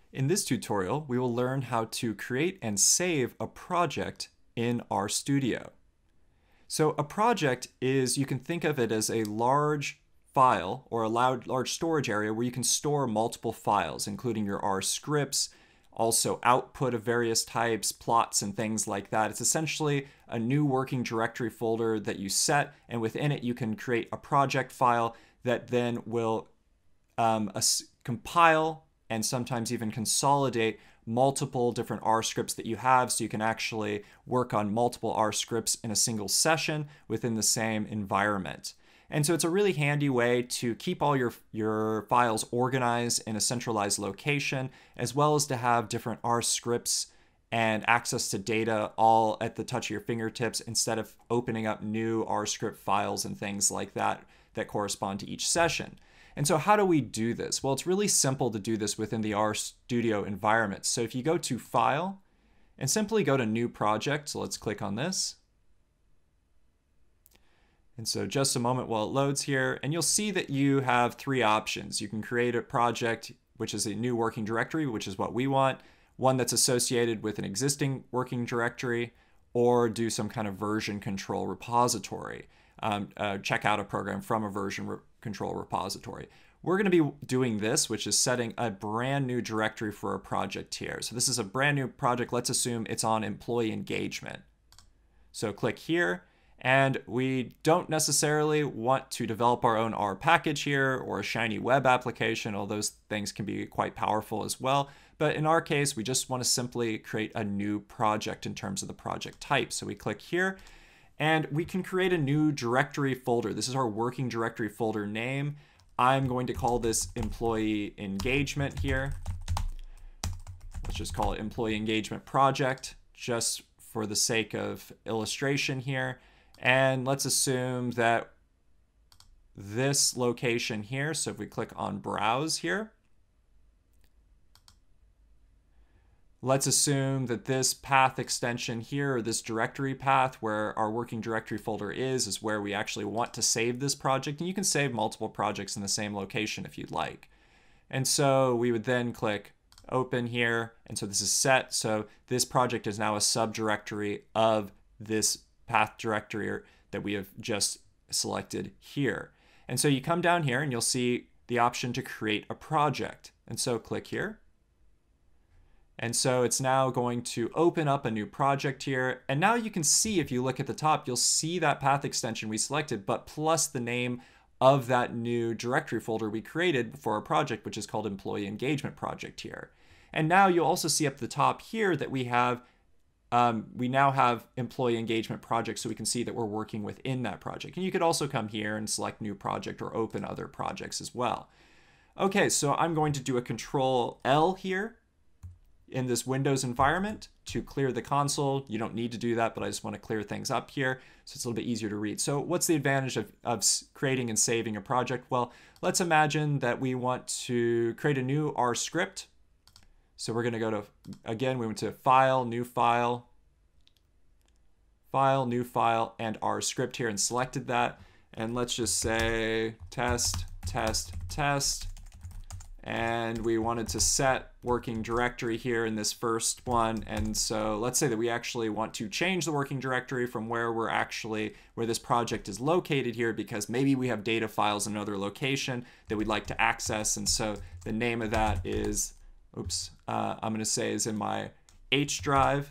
In this tutorial, we will learn how to create and save a project in RStudio. So a project is, you can think of it as a large file or a large storage area where you can store multiple files, including your R scripts, also output of various types, plots, and things like that. It's essentially a new working directory folder that you set, and within it you can create a project file that then will compile and sometimes even consolidate multiple different R scripts that you have, so you can actually work on multiple R scripts in a single session within the same environment. And so it's a really handy way to keep all your files organized in a centralized location, as well as to have different R scripts and access to data all at the touch of your fingertips instead of opening up new R script files and things like that that correspond to each session. And so how do we do this? Well, it's really simple to do this within the RStudio environment. So if you go to File and simply go to New Project, so let's click on this. And so just a moment while it loads here, and you'll see that you have three options. You can create a project, which is a new working directory, which is what we want, one that's associated with an existing working directory, or do some kind of version control repository. Check out a program from a version control repository. We're going to be doing this, which is setting a brand new directory for a project here. So this is a brand new project. Let's assume it's on employee engagement. So click here, and we don't necessarily want to develop our own R package here or a shiny web application, although those things can be quite powerful as well. But in our case, we just want to simply create a new project in terms of the project type. So we click here, and we can create a new directory folder. This is our working directory folder name. I'm going to call this employee engagement here. Let's just call it employee engagement project, just for the sake of illustration here. And let's assume that this location here, so if we click on browse here, let's assume that this path extension here, or this directory path where our working directory folder is where we actually want to save this project. And you can save multiple projects in the same location if you'd like. And so we would then click open here. And so this is set. So this project is now a subdirectory of this path directory that we have just selected here. And so you come down here and you'll see the option to create a project. And so click here. And so it's now going to open up a new project here. And now you can see, if you look at the top, you'll see that path extension we selected, but plus the name of that new directory folder we created for our project, which is called Employee Engagement Project here. And now you'll also see up the top here that we now have Employee Engagement Project, so we can see that we're working within that project. And you could also come here and select New Project or open other projects as well. Okay, so I'm going to do a Control L here in this Windows environment to clear the console. You don't need to do that, but I just want to clear things up here so it's a little bit easier to read. So what's the advantage of creating and saving a project? Well, let's imagine that we want to create a new R script. So we're going to go to, again, we went to File, New File, File, New File, and R script here and selected that. And let's just say test, test, test. And we wanted to set working directory here in this first one. And so let's say that we actually want to change the working directory from where this project is located here, because maybe we have data files in another location that we'd like to access. And so the name of that is, I'm going to say is in my H drive,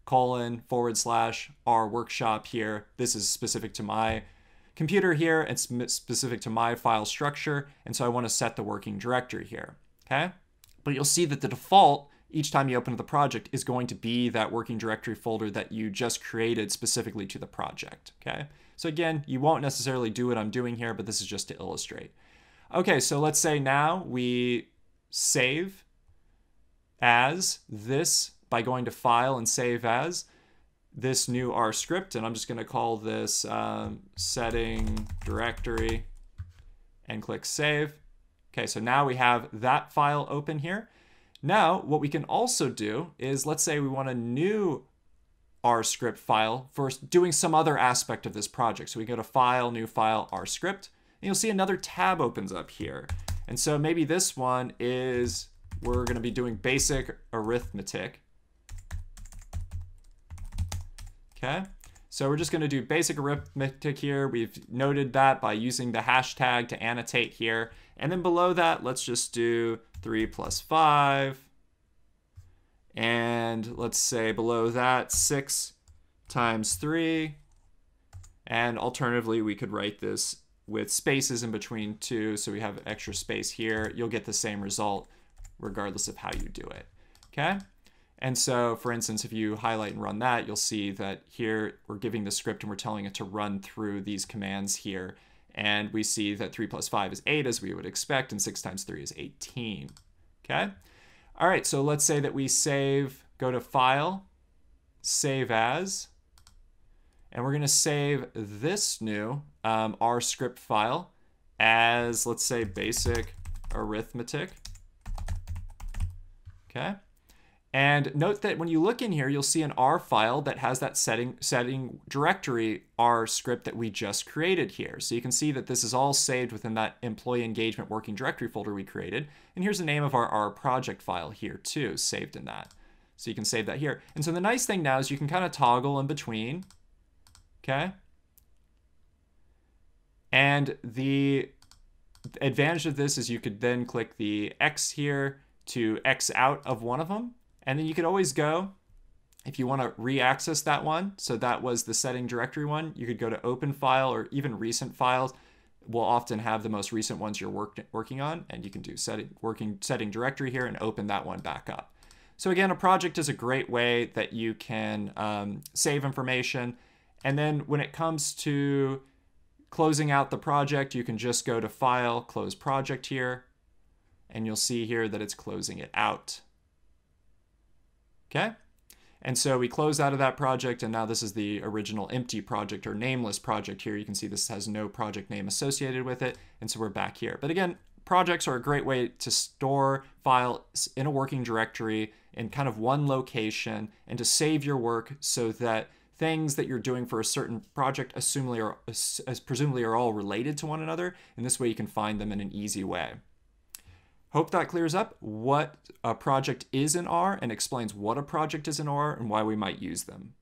:/R workshop here. This is specific to my computer here. It's specific to my file structure, and so I want to set the working directory here, okay? But you'll see that the default, each time you open the project, is going to be that working directory folder that you just created specifically to the project, okay? So again, you won't necessarily do what I'm doing here, but this is just to illustrate. Okay, so let's say now we save as this by going to File and Save As this new R script, and I'm just going to call this setting directory and click Save. Okay, so now we have that file open here. Now, what we can also do is, let's say we want a new R script file for doing some other aspect of this project. So we go to File, New File, R script, and you'll see another tab opens up here. And so maybe this one is we're going to be doing basic arithmetic. Okay, so we're just going to do basic arithmetic here. We've noted that by using the hashtag to annotate here. And then below that, let's just do 3 plus 5. And let's say below that, 6 times 3. And alternatively, we could write this with spaces in between 2, so we have extra space here. You'll get the same result regardless of how you do it. Okay? And so, for instance, if you highlight and run that, you'll see that here we're giving the script and we're telling it to run through these commands here. And we see that 3 plus 5 is 8, as we would expect, and 6 times 3 is 18. Okay? All right, so let's say that we save, go to File, Save As, and we're going to save this new R script file as, let's say, basic arithmetic. Okay? And note that when you look in here, you'll see an R file that has that setting directory R script that we just created here. So you can see that this is all saved within that employee engagement working directory folder we created. And here's the name of our R project file here too, saved in that. So you can save that here. And so the nice thing now is you can kind of toggle in between. Okay? And the advantage of this is you could then click the X here to X out of one of them. And then you could always go, if you want to re-access that one, so that was the setting directory one, you could go to open file, or even recent files will often have the most recent ones you're working on, and you can do setting directory here and open that one back up. So again, a project is a great way that you can save information. And then when it comes to closing out the project, you can just go to File, Close Project here, and you'll see here that it's closing it out. Okay? And so we close out of that project, and now this is the original empty project or nameless project here. You can see this has no project name associated with it, and so we're back here. But again, projects are a great way to store files in a working directory in kind of one location and to save your work so that things that you're doing for a certain project presumably are all related to one another, and this way you can find them in an easy way. Hope that clears up what a project is in R and explains what a project is in R and why we might use them.